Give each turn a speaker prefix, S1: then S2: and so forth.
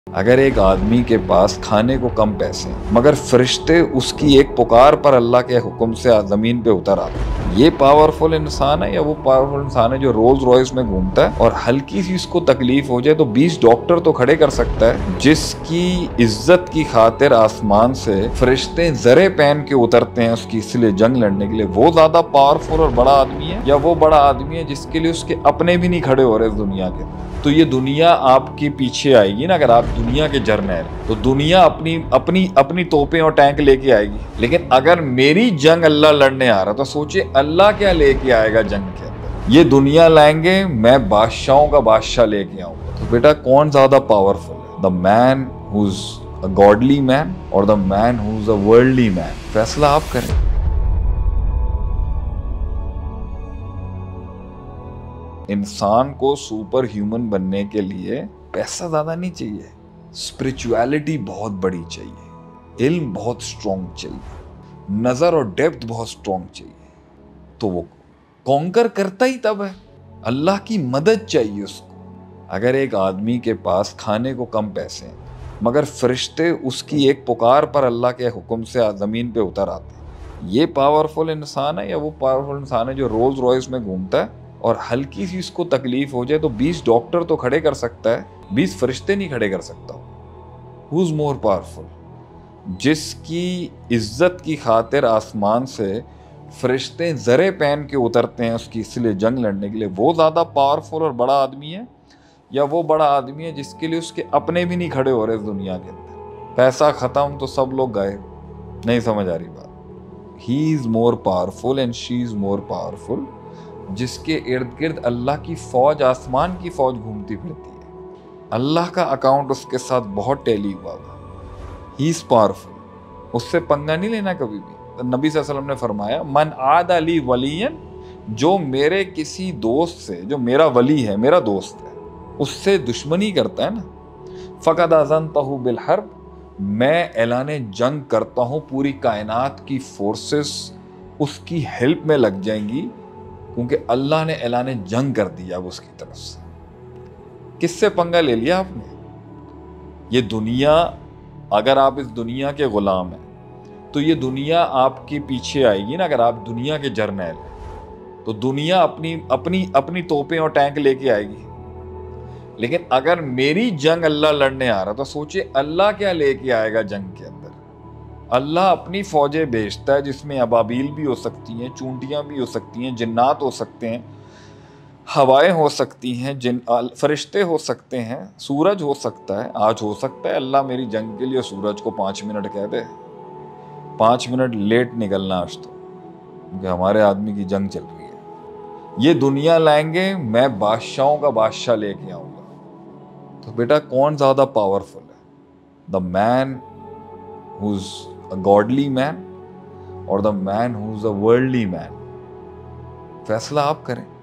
S1: اگر ایک آدمی کے پاس کھانے کو کم پیسے ہیں مگر فرشتے اس کی ایک پکار پر اللہ کے حکم سے زمین پہ اتر آتے ہیں، یہ پاورفل انسان ہے یا وہ پاورفل انسان ہے جو رولز رائس میں گھومتا ہے اور ہلکی سی اس کو تکلیف ہو جائے تو 20 ڈاکٹر تو کھڑے کر سکتا ہے، جس کی عزت کی خاطر آسمان سے فرشتے زرے پہن کے اترتے ہیں اس کی اس لیے جنگ لڑنے کے لیے؟ وہ زیادہ پاورفل اور بڑا آدمی ہے یا وہ بڑا آدمی ہے جس کے لیے اس کے اپنے بھی نہیں کھڑے ہو رہے اس دنیا کے؟ تو یہ دنیا آپ کے پیچھے آئے گی نا، اگر آپ دنیا کے جرنیل تو دنیا اپنی توپیں اور ٹینک لے کے آئے گی، لیکن اگر میری جنگ اللہ لڑنے آ رہا تو سوچے اللہ کیا لے کے آئے گا جنگ کے اندر؟ یہ دنیا لائیں گے، میں بادشاہوں کا بادشاہ لے کے آؤں گا۔ تو بیٹا کون زیادہ پاورفل ہے، دا مین ہوز اے گاڈلی مین اور دا مین ہوز اے ورلڈلی مین؟ فیصلہ آپ کریں۔ انسان کو سپر ہیومن بننے کے لیے پیسہ زیادہ نہیں چاہیے، اسپرچویلٹی بہت بڑی چاہیے، علم بہت سٹرونگ چاہیے، نظر اور ڈیپتھ بہت سٹرونگ چاہیے، تو وہ کانکر کرتا ہی تب ہے۔ اللہ کی مدد چاہیے اس کو۔ اگر ایک آدمی کے پاس کھانے کو کم پیسے ہیں مگر فرشتے اس کی ایک پکار پر اللہ کے حکم سے زمین پہ اتر آتے ہیں، یہ پاورفل انسان ہے یا وہ پاورفل انسان ہے جو رولز رائس میں گھومتا ہے اور ہلکی سی اس کو تکلیف ہو جائے تو 20 ڈاکٹر تو کھڑے کر سکتا ہے، 20 فرشتے نہیں کھڑے کر سکتا؟ Who's more powerful؟ جس کی عزت کی خاطر آسمان سے فرشتے زرے پہن کے اترتے ہیں اس کی اس لیے جنگ لڑنے کے لیے، وہ زیادہ پاورفل اور بڑا آدمی ہے یا وہ بڑا آدمی ہے جس کے لیے اس کے اپنے بھی نہیں کھڑے ہو رہے اس دنیا کے اندر؟ پیسہ ختم تو سب لوگ گئے، نہیں سمجھ آ رہی بات؟ He is more powerful and she is more powerful، جس کے ارد گرد اللہ کی فوج، آسمان کی فوج گھومتی پھرتی ہے، اللہ کا اکاؤنٹ اس کے ساتھ بہت ٹیلی ہوا تھا۔ ہی از پاورفل، اس سے پنگا نہیں لینا کبھی بھی۔ نبی صلی اللہ علیہ وسلم نے فرمایا من عاد لی ولی، جو میرے کسی دوست سے، جو میرا ولی ہے، میرا دوست ہے، اس سے دشمنی کرتا ہے نا، فقد اذنتہ بالحرب، میں اعلان جنگ کرتا ہوں، پوری کائنات کی فورسز اس کی ہیلپ میں لگ جائیں گی کیونکہ اللہ نے اعلان جنگ کر دیا اب اس کی طرف سے۔ کس سے پنگا لے لیا آپ نے؟ یہ دنیا، اگر آپ اس دنیا کے غلام ہیں تو یہ دنیا آپ کے پیچھے آئے گی نا، اگر آپ دنیا کے جرنیل ہیں تو دنیا اپنی توپیں اور ٹینک لے کے آئے گی، لیکن اگر میری جنگ اللہ لڑنے آ رہا تو سوچے اللہ کیا لے کے آئے گا جنگ کے اندر؟ اللہ اپنی فوجیں بھیجتا ہے جس میں ابابیل بھی ہو سکتی ہیں، چونٹیاں بھی ہو سکتی ہیں، جنات ہو سکتے ہیں، ہوائیں ہو سکتی ہیں، فرشتے ہو سکتے ہیں، سورج ہو سکتا ہے۔ آج ہو سکتا ہے اللہ میری جنگ کے لیے سورج کو 5 منٹ کہہ دے، 5 منٹ لیٹ نکلنا آج تو، کیونکہ ہمارے آدمی کی جنگ چل رہی ہے۔ یہ دنیا لائیں گے، میں بادشاہوں کا بادشاہ لے کے آؤں گا۔ تو بیٹا کون زیادہ پاورفل ہے، دا مین ہوز اے گاڈلی مین اور دا مین ہوز اے ورلڈلی مین؟ فیصلہ آپ کریں۔